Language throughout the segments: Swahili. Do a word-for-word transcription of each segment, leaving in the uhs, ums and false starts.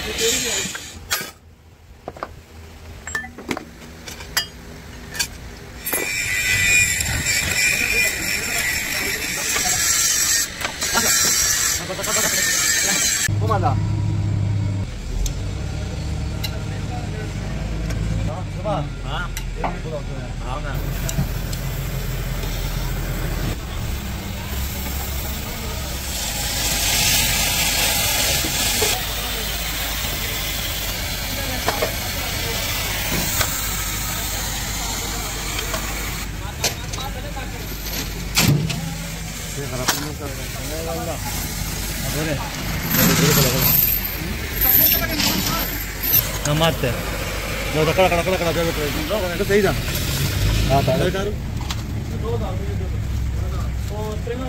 Comanda. Hả? Hả nè. Namate. No, kala kala kala kala biar betul. No, kan itu sih dah. Ah, tak ada. Oh, terima.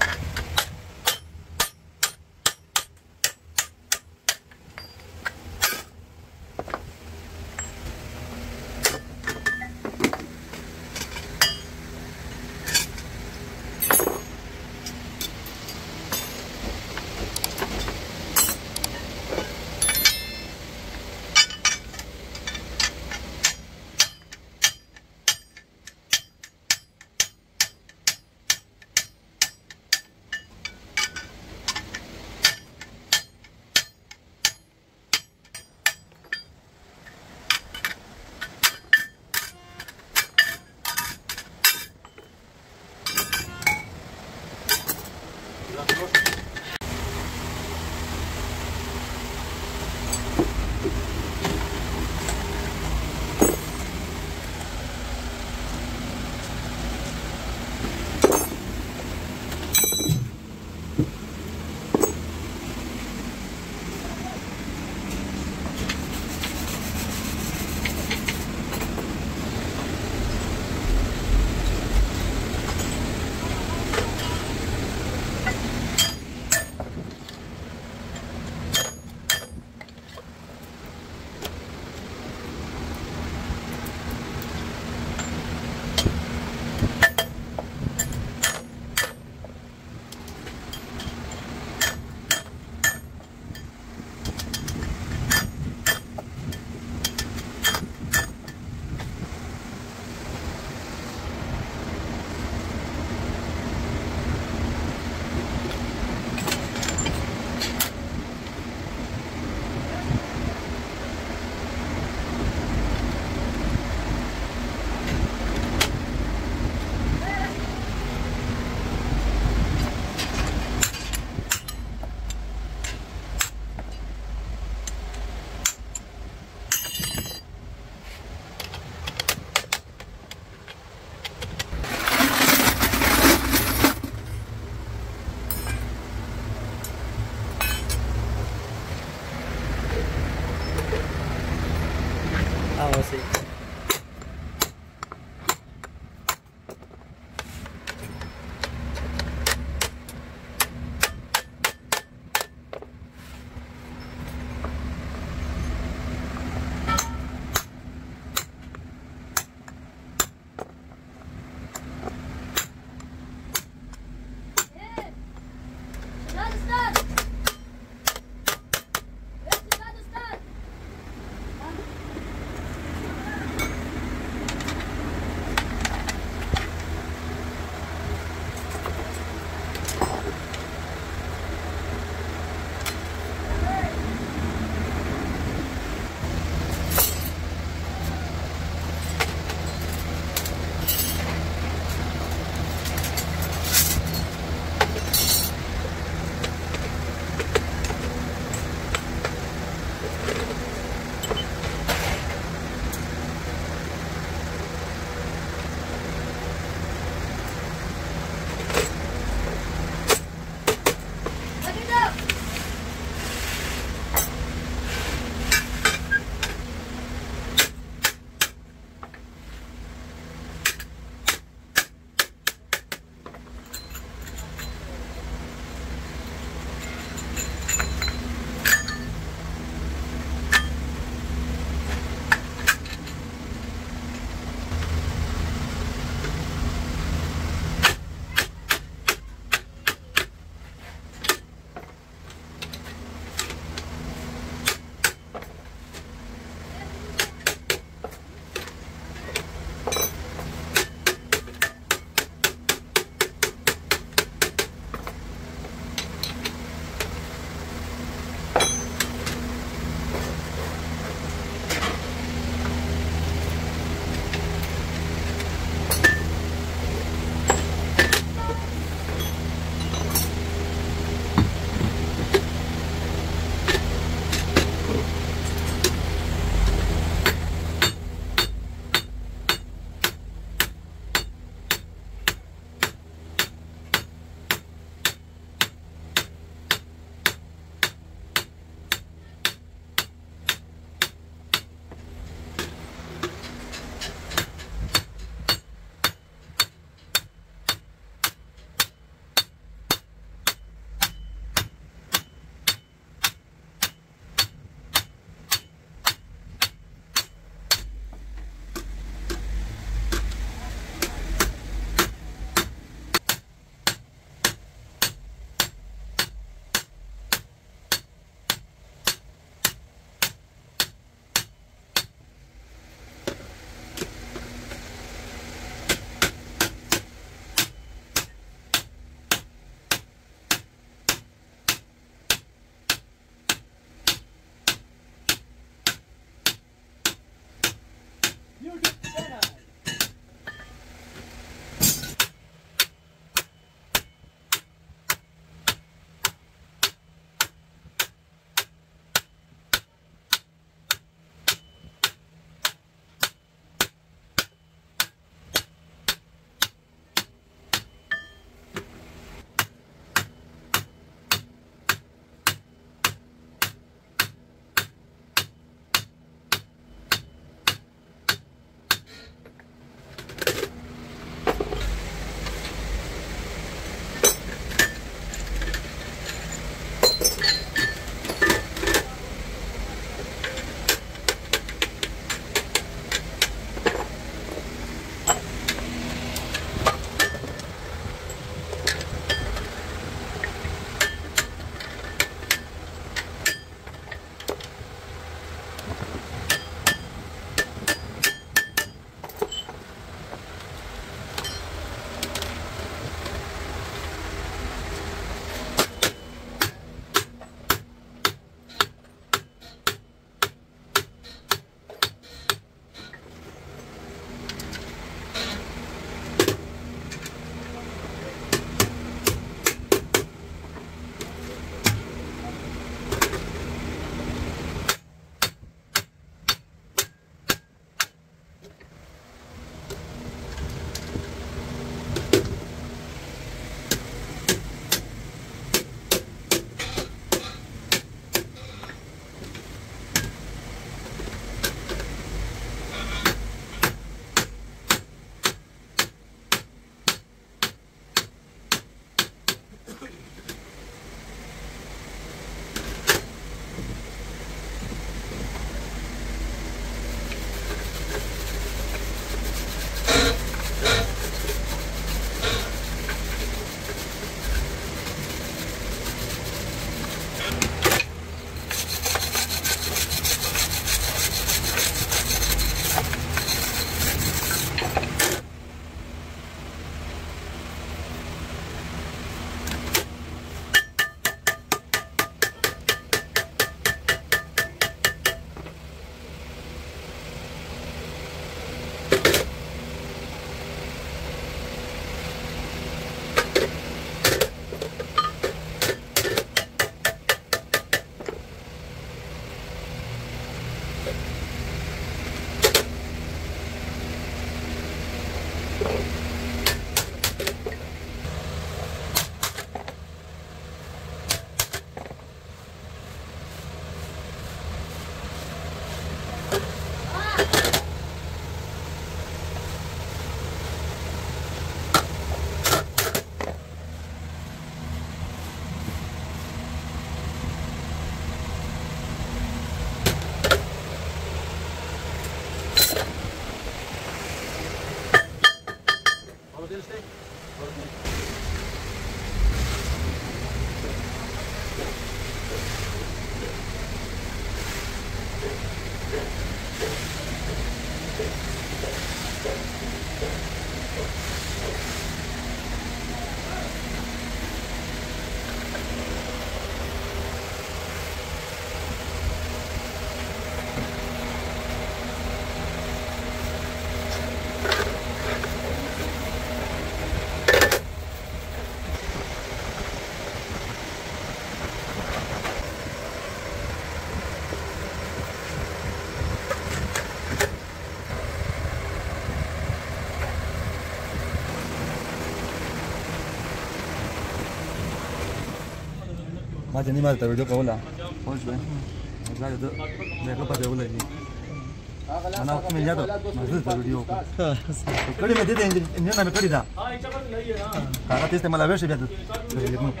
माझ्या नाही मारता व्हिडिओ पाहला पहुंच गए मजा तो देखो पता बोला नहीं ana kuma ya da masu da video ko kadi me dide injin na me kadi da ha ita ba lai ha kana teste mala verse biya da mu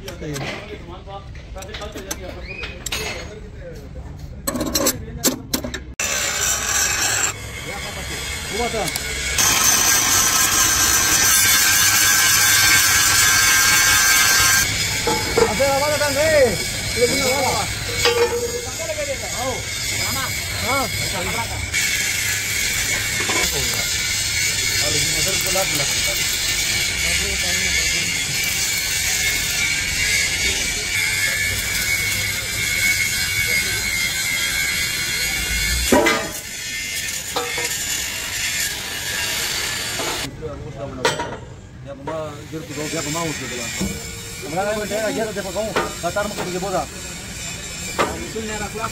huwa ta ade wala ta ne ye ni wala sakale ke de आओ mama ha और इसमें मदर को लाभ लगता है ya mama quiero que ya mama usted la हमरा में बेटा ये तो देखो कहूं कतार में के बोला सुन ले रखला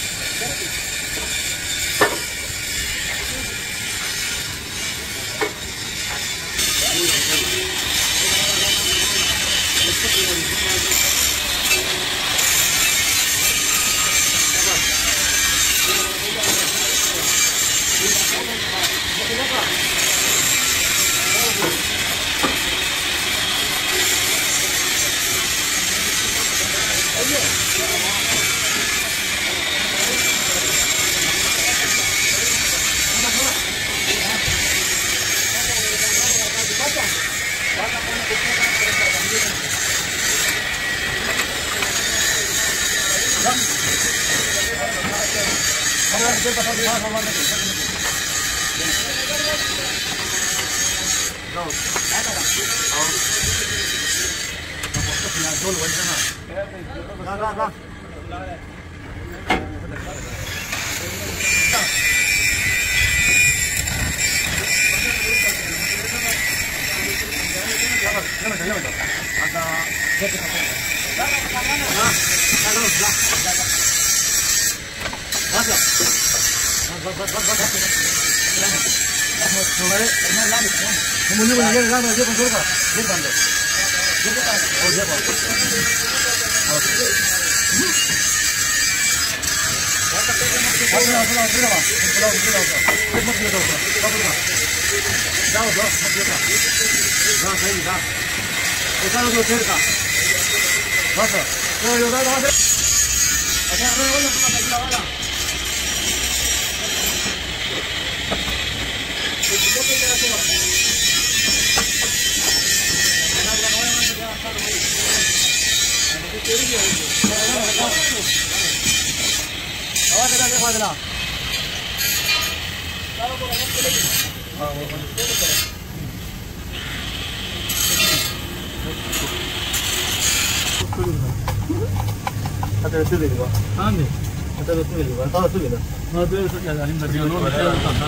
Ada tu lagi, ah ni, ada tu lagi, ada tu lagi. Nah tu tu yang ini berjaya no, macam apa?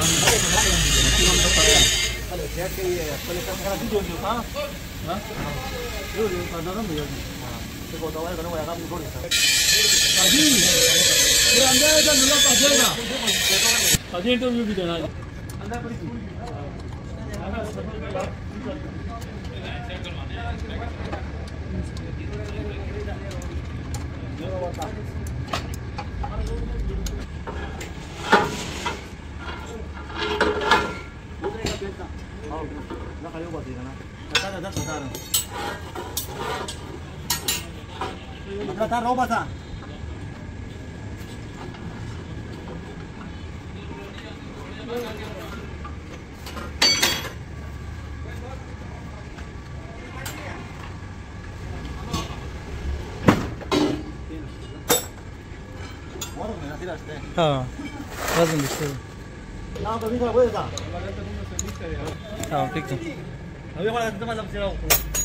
Kalau saya ke, kalau kamera tu jauh jauh, ah, ah, jauh jauh, ada orang berjaya. Kalau tahu ada orang yang berjaya. Tadi, ये अंदर इधर मिला पाजेगा। तभी इंटरव्यू भी देना है। अंदर पड़ी थी। taruh basah. हाँ वजन दिसतो नाव कमी करा बोल जा हाँ ठीक है अभी मला तुम्हाला लक्ष